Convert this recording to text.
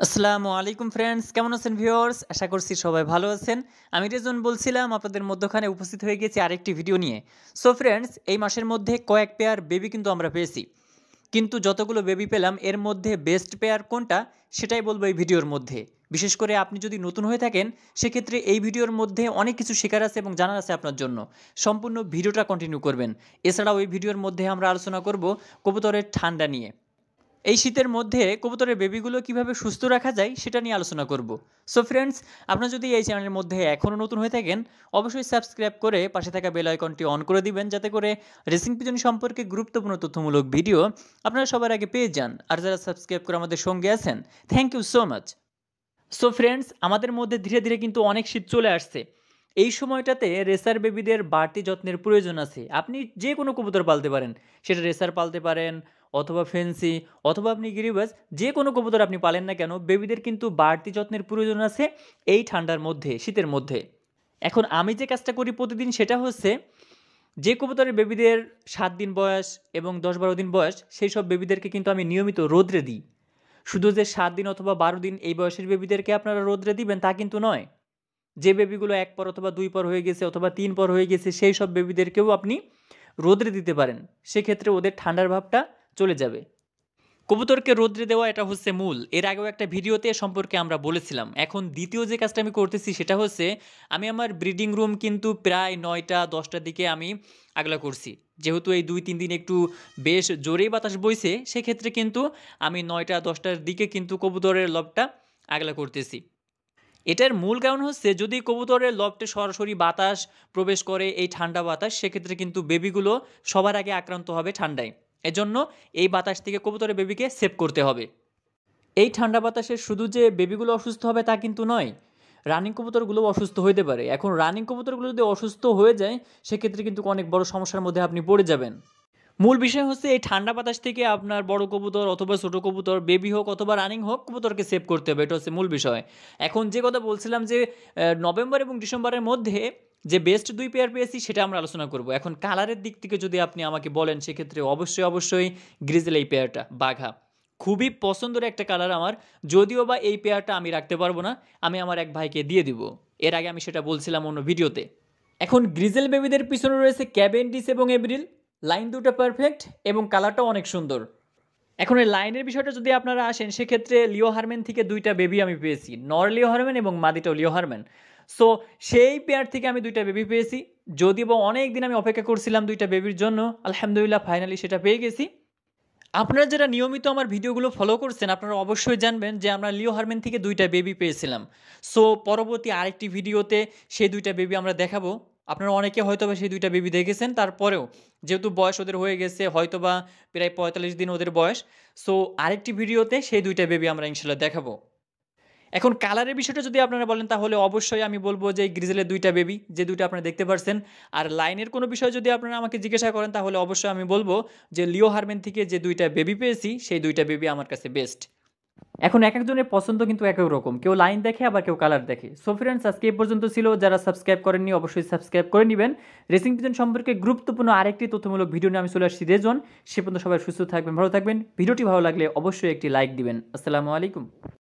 আসসালামু আলাইকুম ফ্রেন্ডস, কেমন আছেন ভিউয়ার্স? আশা করছি সবাই ভালো আছেন। আমি রেজন বলছিলাম, আপনাদের মধ্যখানে উপস্থিত হয়ে গেছি আরেকটি ভিডিও নিয়ে। সো ফ্রেন্ডস, এই মাসের মধ্যে কয়েক পেয়ার বেবি কিন্তু আমরা পেয়েছি, কিন্তু যতগুলো বেবি পেলাম এর মধ্যে বেস্ট পেয়ার কোনটা সেটাই বলবো এই ভিডিওর মধ্যে। বিশেষ করে আপনি যদি নতুন হয়ে থাকেন সেক্ষেত্রে এই ভিডিওর মধ্যে অনেক কিছু শেখার আছে এবং জানার আছে আপনার জন্য। সম্পূর্ণ ভিডিওটা কন্টিনিউ করবেন। এছাড়াও এই ভিডিওর মধ্যে আমরা আলোচনা করব কবুতরের ঠান্ডা নিয়ে। এই শীতের মধ্যে কবুতরের বেবিগুলো কিভাবে সুস্থ রাখা যায় সেটা নিয়ে আলোচনা করব। সো ফ্রেন্ডস, আপনারা যদি এই চ্যানেলের মধ্যে এখনও নতুন হয়ে থাকেন অবশ্যই সাবস্ক্রাইব করে পাশে থাকা বেল আইকনটি অন করে দিবেন, যাতে করে রেসিং পিজন সম্পর্কে গুরুত্বপূর্ণ তথ্যমূলক ভিডিও আপনারা সবার আগে পেয়ে যান। আর যারা সাবস্ক্রাইব করে আমাদের সঙ্গে আছেন, thank you so much. So friends, আমাদের মধ্যে ধীরে ধীরে কিন্তু অনেক শীত চলে আসছে। এই সময়টাতে রেসার বেবিদের বাড়তি যত্নের প্রয়োজন আছে। আপনি যে কোনো কবুতর পালতে পারেন, সেটা রেসার পালতে পারেন অথবা ফেন্সি অথবা আপনি গিরিবাজ, যে কোনো কবুতর আপনি পালেন না কেন, বেবিদের কিন্তু বাড়তি যত্নের প্রয়োজন আছে এই ঠান্ডার মধ্যে, শীতের মধ্যে। এখন আমি যে কাজটা করি প্রতিদিন সেটা হচ্ছে, যে কবুতরের বেবিদের 7 দিন বয়স এবং 10-12 দিন বয়স, সেই সব বেবিদেরকে কিন্তু আমি নিয়মিত রোদ্রে দিই। শুধু যে 7 দিন অথবা 12 দিন এই বয়সের বেবিদেরকে আপনারা রোদ্রে দিবেন তা কিন্তু নয়। যে বেবিগুলো 1 পর অথবা 2 পর হয়ে গেছে অথবা 3 পর হয়ে গেছে, সেই সব বেবিদেরকেও আপনি রোদ্রে দিতে পারেন। সেক্ষেত্রে ওদের ঠান্ডার ভাবটা চলে যাবে। কবুতরকে রোদ্রে দেওয়া এটা হচ্ছে মূল। এর আগেও একটা ভিডিওতে সম্পর্কে আমরা বলেছিলাম। এখন দ্বিতীয় যে কাজটা আমি করতেছি সেটা হচ্ছে, আমি আমার ব্রিডিং রুম কিন্তু প্রায় 9টা-10টার দিকে আমি আগলা করছি। যেহেতু এই 2-3 দিন একটু বেশ জোরেই বাতাস বইছে, সেক্ষেত্রে কিন্তু আমি 9টা-10টার দিকে কিন্তু কবুতরের লবটা আগলা করতেছি। এটার মূল কারণ হচ্ছে, যদি কবুতরের লবটে সরাসরি বাতাস প্রবেশ করে, এই ঠান্ডা বাতাস, সেক্ষেত্রে কিন্তু বেবিগুলো সবার আগে আক্রান্ত হবে ঠান্ডায়। এজন্য এই বাতাস থেকে কবুতরের বেবিকে সেভ করতে হবে। এই ঠান্ডা বাতাসে শুধু যে বেবিগুলো অসুস্থ হবে তা কিন্তু নয়, রানিং কবুতরগুলো অসুস্থ হতে পারে। এখন রানিং কবুতরগুলো যদি অসুস্থ হয়ে যায় সেক্ষেত্রে কিন্তু অনেক বড় সমস্যার মধ্যে আপনি পড়ে যাবেন। মূল বিষয় হচ্ছে, এই ঠান্ডা বাতাস থেকে আপনার বড় কবুতর অথবা ছোট কবুতর, বেবি হোক অথবা রানিং হোক, কবুতরকে সেভ করতে হবে। এটা হচ্ছে মূল বিষয়। এখন যে কথা বলছিলাম যে নভেম্বর এবং ডিসেম্বরের মধ্যে যে বেস্ট 2 পেয়ার পেয়েছি সেটা আমরা আলোচনা করব। এখন কালারের দিক থেকে যদি আপনি আমাকে বলেন, সেক্ষেত্রে অবশ্যই গ্রিজেল এই পেয়ারটা, বাঘা, খুবই পছন্দের একটা কালার আমার। যদিও বা এই পেয়ারটা আমি রাখতে পারবো না, আমি আমার এক ভাইকে দিয়ে দিব। এর আগে আমি সেটা বলছিলাম অন্য ভিডিওতে। এখন গ্রিজেল বেবিদের পিছনে রয়েছে ক্যাভেন্ডিশ এবং এব্রিল। লাইন দুটো পারফেক্ট এবং কালারটাও অনেক সুন্দর। এখন এই লাইনের বিষয়টা যদি আপনারা আসেন, সেক্ষেত্রে লিও হারম্যান থেকে 2টা বেবি আমি পেয়েছি, নর লিও হারম্যান এবং মাদিটাও লিও হারম্যান। সো সেই পেয়ার থেকে আমি 2টা বেবি পেয়েছি। যদিও বা অনেক দিন আমি অপেক্ষা করছিলাম 2টা বেবির জন্য, আলহামদুলিল্লাহ ফাইনালি সেটা পেয়ে গেছি। আপনারা যারা নিয়মিত আমার ভিডিওগুলো ফলো করছেন, আপনারা অবশ্যই জানবেন যে আমরা লিও হারম্যান থেকে 2টা বেবি পেয়েছিলাম। সো পরবর্তী আরেকটি ভিডিওতে সেই 2টা বেবি আমরা দেখাবো। আপনারা অনেকে হয়তোবা সেই 2টা বেবি দেখেছেন, তারপরেও যেহেতু বয়স ওদের হয়ে গেছে হয়তোবা প্রায় 45 দিন ওদের বয়স, সো আরেকটি ভিডিওতে সেই 2টা বেবি আমরা ইনশাল্লাহ দেখাবো। এখন কালারের বিষয়টা যদি আপনারা বলেন, তাহলে অবশ্যই আমি বলবো যে গ্রিজেলের 2টা বেবি, যে 2টা আপনারা দেখতে পারছেন। আর লাইনের কোনো বিষয় যদি আপনারা আমাকে জিজ্ঞাসা করেন, তাহলে অবশ্যই আমি বলবো যে লিও হারম্যান থেকে যে 2টা বেবি পেয়েছি সেই 2টা বেবি আমার কাছে বেস্ট। এখন এক একজনের পছন্দ কিন্তু এক এক রকম, কেউ লাইন দেখে আবার কেউ কালার দেখে। সো ফ্রেন্ডস, আজকে এই পর্যন্ত ছিল। যারা সাবস্ক্রাইব করেননি অবশ্যই সাবস্ক্রাইব করে নেবেন। রেসিং পিজন সম্পর্কে গুরুত্বপূর্ণ আরেকটি তথ্যমূলক ভিডিও নিয়ে আমি চলে আসছি রেজন। সে পর্যন্ত সবাই সুস্থ থাকবেন, ভালো থাকবেন। ভিডিওটি ভালো লাগলে অবশ্যই একটি লাইক দিবেন। আসসালামু আলাইকুম।